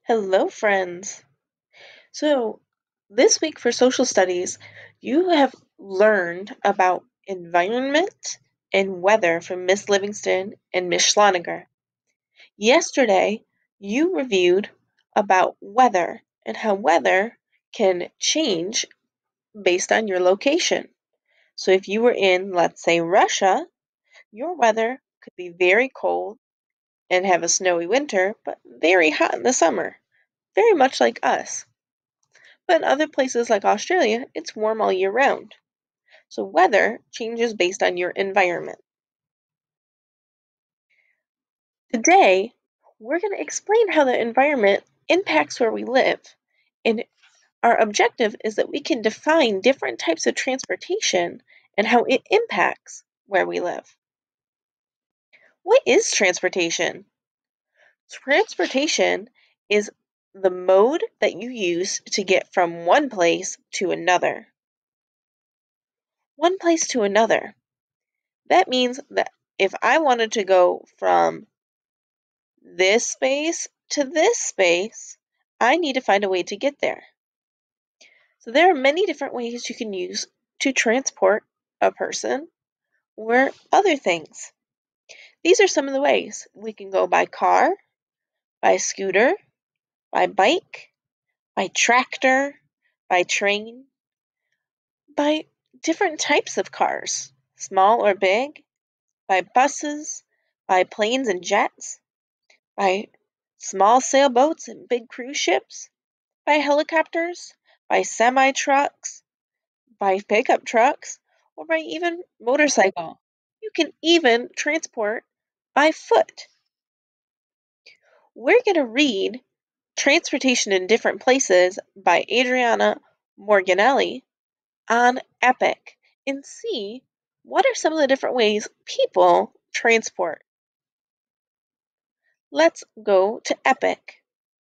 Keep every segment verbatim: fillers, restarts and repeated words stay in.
Hello, friends. So, this week for social studies, you have learned about environment and weather from Miss Livingston and Miss Schloniger. Yesterday, you reviewed about weather and how weather can change based on your location. So, if you were in, let's say, Russia, your weather could be very cold and have a snowy winter, but very hot in the summer, very much like us. But in other places like Australia, it's warm all year round. So weather changes based on your environment. Today, we're going to explain how the environment impacts where we live. And our objective is that we can define different types of transportation and how it impacts where we live. What is transportation? Transportation is the mode that you use to get from one place to another. One place to another. That means that if I wanted to go from this space to this space, I need to find a way to get there. So there are many different ways you can use to transport a person or other things. These are some of the ways. We can go by car, by scooter, by bike, by tractor, by train, by different types of cars, small or big, by buses, by planes and jets, by small sailboats and big cruise ships, by helicopters, by semi trucks, by pickup trucks, or by even motorcycle. You can even transport by foot. We're going to read Transportation in Different Places by Adriana Morganelli on Epic and see what are some of the different ways people transport. Let's go to Epic.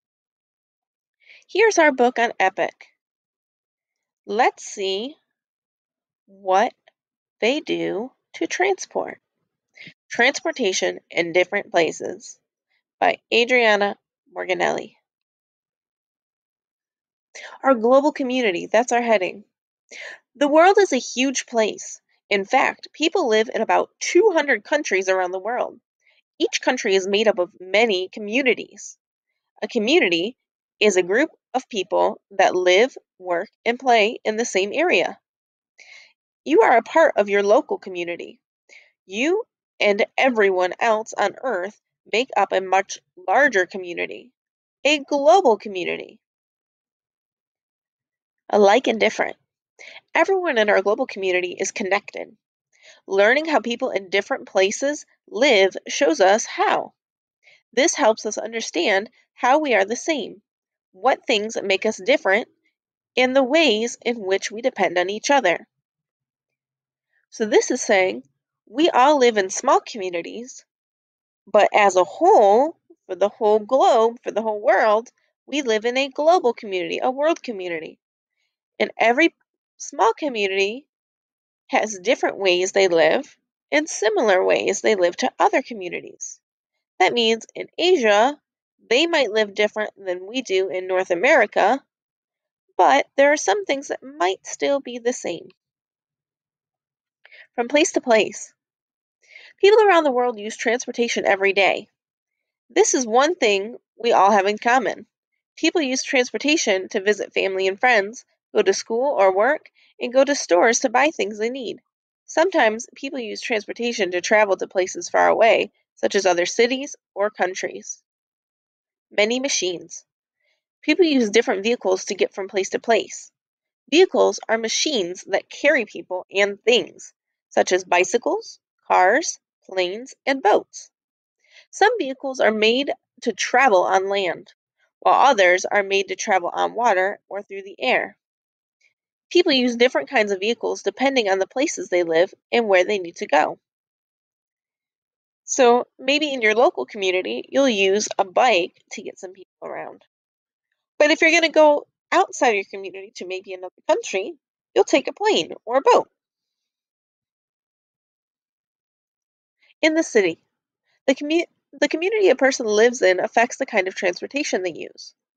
Here's our book on Epic. Let's see what they do to transport. Transportation in Different Places by Adriana Morganelli. Our global community, that's our heading. The world is a huge place. In fact, people live in about two hundred countries around the world. Each country is made up of many communities. A community is a group of people that live, work, and play in the same area. You are a part of your local community. You and everyone else on Earth make up a much larger community, a global community. Alike and different. Everyone in our global community is connected. Learning how people in different places live shows us how. This helps us understand how we are the same, what things make us different, and the ways in which we depend on each other. So, this is saying we all live in small communities, but as a whole, for the whole globe, for the whole world, we live in a global community, a world community. And every small community has different ways they live and similar ways they live to other communities. That means in Asia, they might live different than we do in North America, but there are some things that might still be the same. From place to place, people around the world use transportation every day. This is one thing we all have in common. People use transportation to visit family and friends, go to school or work, and go to stores to buy things they need. Sometimes people use transportation to travel to places far away, such as other cities or countries. Many machines. People use different vehicles to get from place to place. Vehicles are machines that carry people and things, such as bicycles, cars, planes, and boats. Some vehicles are made to travel on land, while others are made to travel on water or through the air. People use different kinds of vehicles depending on the places they live and where they need to go. So maybe in your local community, you'll use a bike to get some people around. But if you're going to go outside your community to maybe another country, you'll take a plane or a boat. In the city, the, commu- the community a person lives in affects the kind of transportation they use.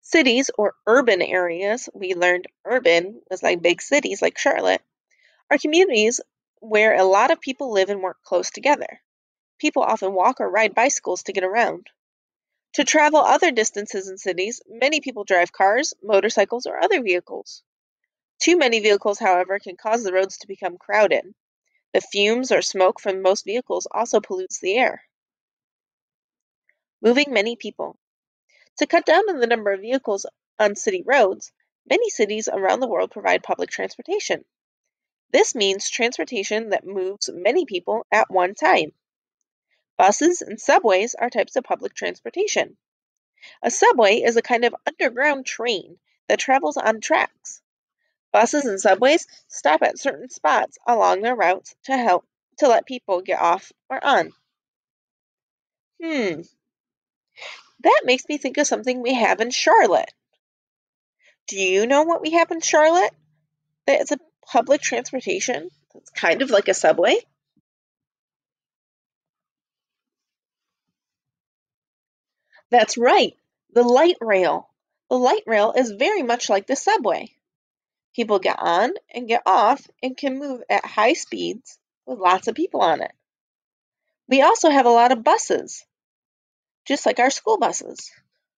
Cities or urban areas, we learned urban was like big cities like Charlotte, are communities where a lot of people live and work close together. People often walk or ride bicycles to get around. To travel other distances in cities, many people drive cars, motorcycles, or other vehicles. Too many vehicles, however, can cause the roads to become crowded. The fumes or smoke from most vehicles also pollutes the air. Moving many people. To cut down on the number of vehicles on city roads, many cities around the world provide public transportation. This means transportation that moves many people at one time. Buses and subways are types of public transportation. A subway is a kind of underground train that travels on tracks. Buses and subways stop at certain spots along their routes to help to let people get off or on. Hmm, that makes me think of something we have in Charlotte. Do you know what we have in Charlotte? That it's a public transportation. It's kind of like a subway. That's right, the light rail. The light rail is very much like the subway. People get on and get off and can move at high speeds with lots of people on it. We also have a lot of buses, just like our school buses.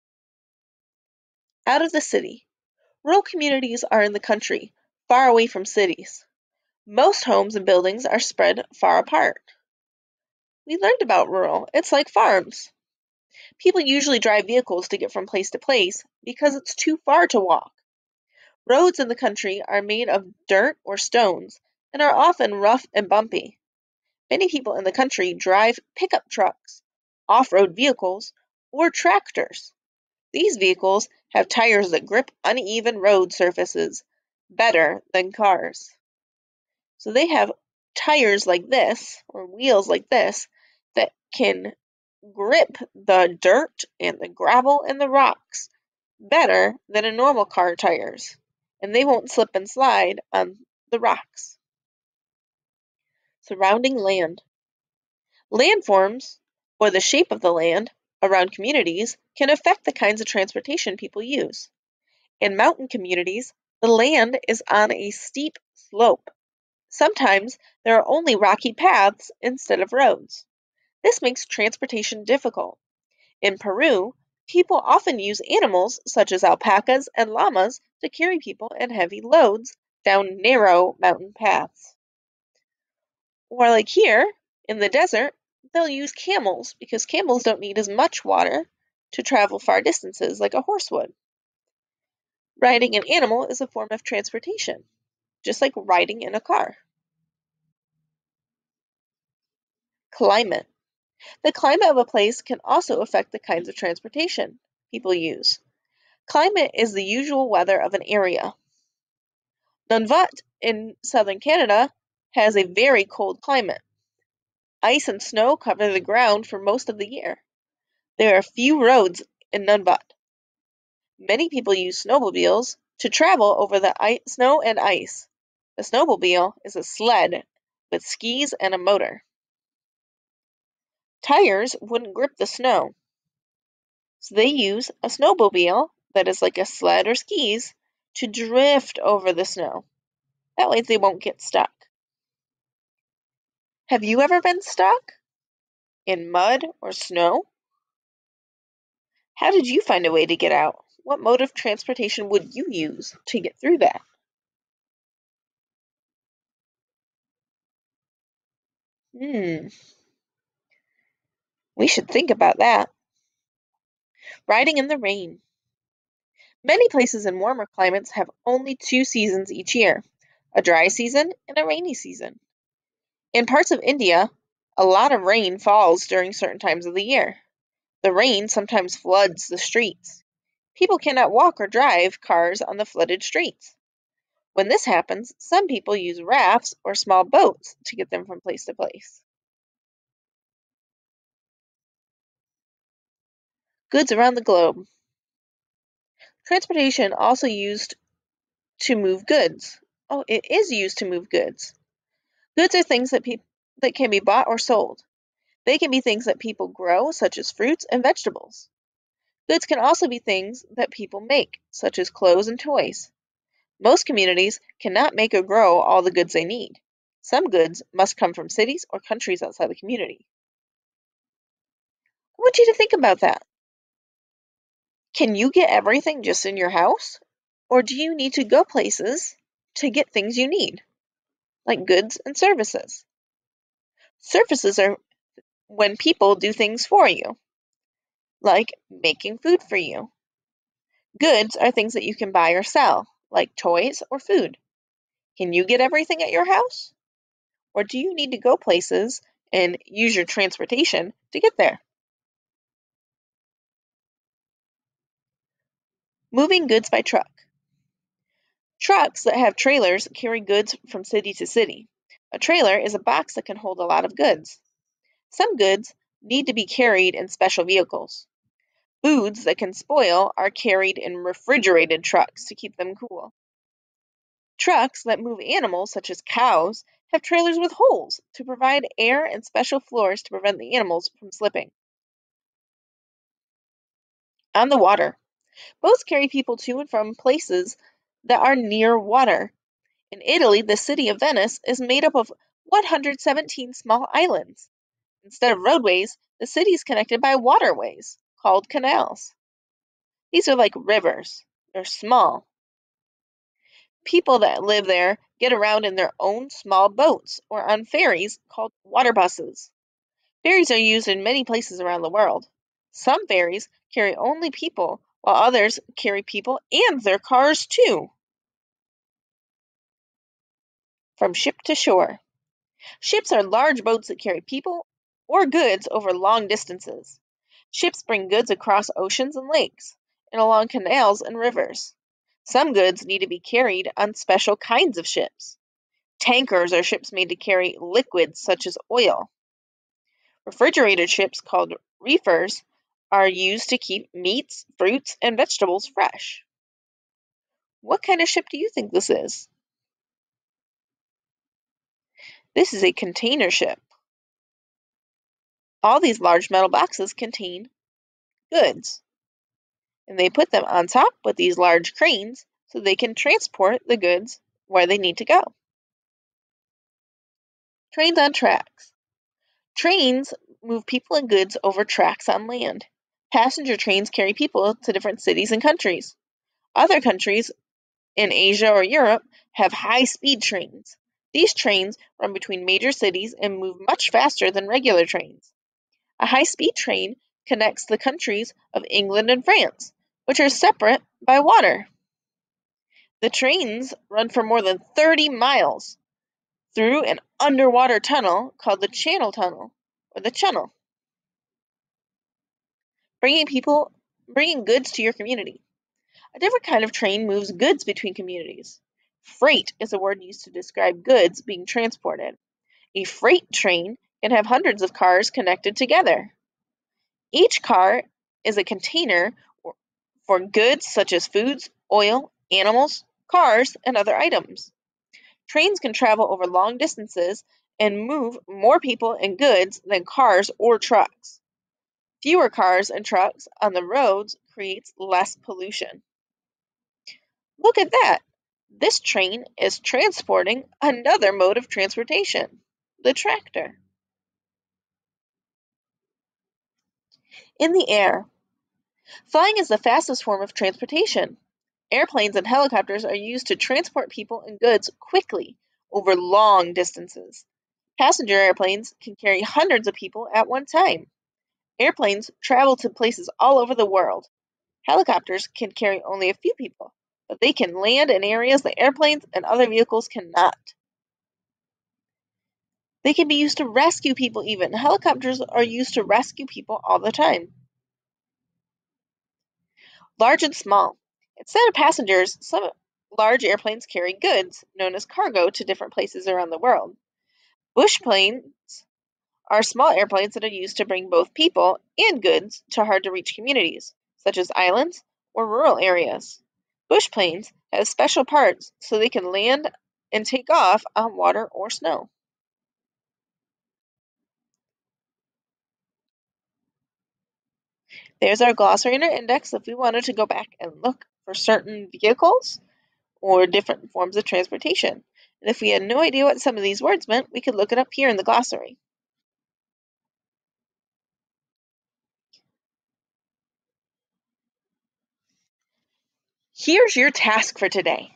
Out of the city. Rural communities are in the country, far away from cities. Most homes and buildings are spread far apart. We learned about rural. It's like farms. People usually drive vehicles to get from place to place because it's too far to walk. Roads in the country are made of dirt or stones and are often rough and bumpy. Many people in the country drive pickup trucks, off-road vehicles, or tractors. These vehicles have tires that grip uneven road surfaces better than cars. So they have tires like this, or wheels like this, that can grip the dirt and the gravel and the rocks better than a normal car tires, and they won't slip and slide on the rocks. Surrounding land. Landforms, or the shape of the land around communities, can affect the kinds of transportation people use. In mountain communities, the land is on a steep slope. Sometimes there are only rocky paths instead of roads. This makes transportation difficult. In Peru, people often use animals such as alpacas and llamas to carry people and heavy loads down narrow mountain paths. Or like here, in the desert, they'll use camels because camels don't need as much water to travel far distances like a horse would. Riding an animal is a form of transportation, just like riding in a car. Climate. The climate of a place can also affect the kinds of transportation people use. Climate is the usual weather of an area. Nunavut in southern Canada has a very cold climate. Ice and snow cover the ground for most of the year. There are few roads in Nunavut. Many people use snowmobiles to travel over the ice, snow and ice. A snowmobile is a sled with skis and a motor. Tires wouldn't grip the snow, so they use a snowmobile that is like a sled or skis to drift over the snow. That way they won't get stuck. Have you ever been stuck in mud or snow? How did you find a way to get out? What mode of transportation would you use to get through that? Hmm, we should think about that. Riding in the rain. Many places in warmer climates have only two seasons each year, a dry season and a rainy season. In parts of India, a lot of rain falls during certain times of the year. The rain sometimes floods the streets. People cannot walk or drive cars on the flooded streets. When this happens, some people use rafts or small boats to get them from place to place. Goods around the globe. Transportation also used to move goods. Oh, it is used to move goods. Goods are things that peop- that can be bought or sold. They can be things that people grow, such as fruits and vegetables. Goods can also be things that people make, such as clothes and toys. Most communities cannot make or grow all the goods they need. Some goods must come from cities or countries outside the community. I want you to think about that. Can you get everything just in your house? Or do you need to go places to get things you need, like goods and services? Services are when people do things for you, like making food for you. Goods are things that you can buy or sell, like toys or food. Can you get everything at your house? Or do you need to go places and use your transportation to get there? Moving goods by truck. Trucks that have trailers carry goods from city to city. A trailer is a box that can hold a lot of goods. Some goods need to be carried in special vehicles. Foods that can spoil are carried in refrigerated trucks to keep them cool. Trucks that move animals, such as cows, have trailers with holes to provide air and special floors to prevent the animals from slipping. On the water, boats carry people to and from places that are near water. In Italy, the city of Venice is made up of one hundred seventeen small islands. Instead of roadways, the city is connected by waterways, called canals. These are like rivers. They're small. People that live there get around in their own small boats or on ferries called water buses. Ferries are used in many places around the world. Some ferries carry only people, while others carry people and their cars too. From ship to shore. Ships are large boats that carry people or goods over long distances. Ships bring goods across oceans and lakes, and along canals and rivers. Some goods need to be carried on special kinds of ships. Tankers are ships made to carry liquids such as oil. Refrigerated ships, called reefers, are used to keep meats, fruits, and vegetables fresh. What kind of ship do you think this is? This is a container ship. All these large metal boxes contain goods, and they put them on top with these large cranes so they can transport the goods where they need to go. Trains on tracks. Trains move people and goods over tracks on land. Passenger trains carry people to different cities and countries. Other countries in Asia or Europe have high-speed trains. These trains run between major cities and move much faster than regular trains. A high-speed train connects the countries of England and France, which are separate by water. The trains run for more than thirty miles through an underwater tunnel called the Channel Tunnel or the Channel, bringing people, bringing goods to your community. A different kind of train moves goods between communities. Freight is a word used to describe goods being transported. A freight train can have hundreds of cars connected together. Each car is a container for goods such as foods, oil, animals, cars, and other items. Trains can travel over long distances and move more people and goods than cars or trucks. Fewer cars and trucks on the roads creates less pollution. Look at that! This train is transporting another mode of transportation, the tractor. In the air. Flying is the fastest form of transportation. Airplanes and helicopters are used to transport people and goods quickly over long distances. Passenger airplanes can carry hundreds of people at one time. Airplanes travel to places all over the world. Helicopters can carry only a few people, but they can land in areas that airplanes and other vehicles cannot. They can be used to rescue people even. Helicopters are used to rescue people all the time. Large and small. Instead of passengers, some large airplanes carry goods, known as cargo, to different places around the world. Bush planes are small airplanes that are used to bring both people and goods to hard-to-reach communities, such as islands or rural areas. Bush planes have special parts so they can land and take off on water or snow. There's our glossary and our index if we wanted to go back and look for certain vehicles or different forms of transportation. And if we had no idea what some of these words meant, we could look it up here in the glossary. Here's your task for today.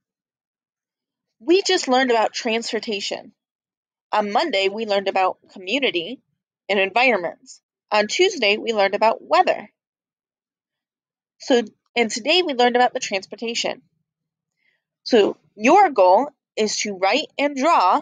We just learned about transportation. On Monday, we learned about community and environments. On Tuesday, we learned about weather. So, and today we learned about the transportation. So your goal is to write and draw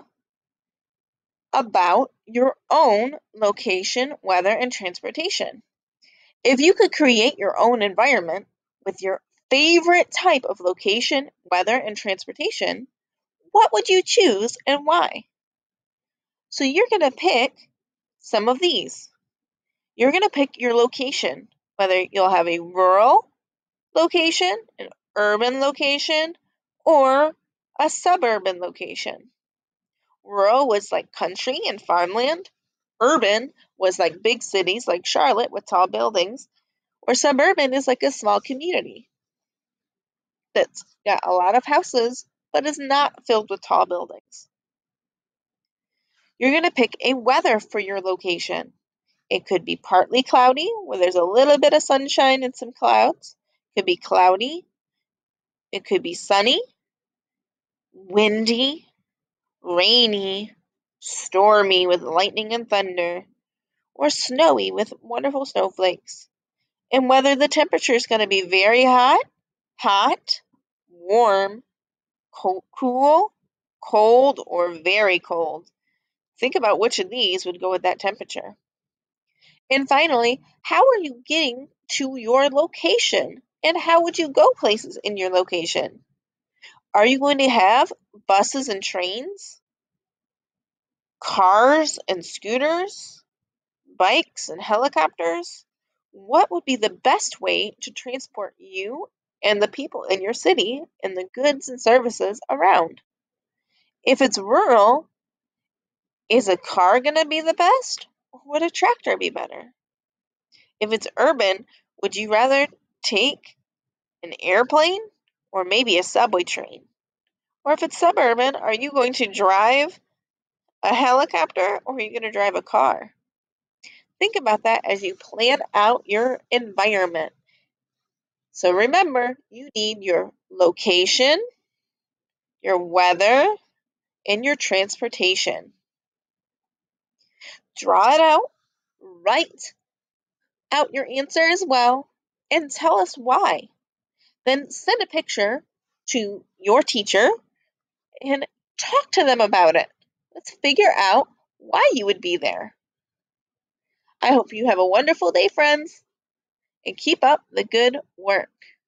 about your own location, weather, and transportation. If you could create your own environment with your favorite type of location, weather, and transportation, what would you choose and why? So you're going to pick some of these. You're going to pick your location, whether you'll have a rural location, an urban location, or a suburban location. Rural was like country and farmland. Urban was like big cities like Charlotte with tall buildings. Or suburban is like a small community that's got a lot of houses but is not filled with tall buildings. You're going to pick a weather for your location. It could be partly cloudy, where there's a little bit of sunshine and some clouds. It could be cloudy. It could be sunny, windy, rainy, stormy with lightning and thunder, or snowy with wonderful snowflakes. And whether the temperature is going to be very hot, hot, warm, cool, cold, or very cold. Think about which of these would go with that temperature. And finally, how are you getting to your location? And how would you go places in your location? Are you going to have buses and trains? Cars and scooters? Bikes and helicopters? What would be the best way to transport you and the people in your city and the goods and services around? If it's rural, is a car going to be the best, or would a tractor be better? If it's urban, would you rather take an airplane or maybe a subway train? Or if it's suburban, are you going to drive a helicopter or are you going to drive a car? Think about that as you plan out your environment. So remember, you need your location, your weather, and your transportation. Draw it out, write out your answer as well, and tell us why. Then send a picture to your teacher and talk to them about it. Let's figure out why you would be there. I hope you have a wonderful day, friends, and keep up the good work.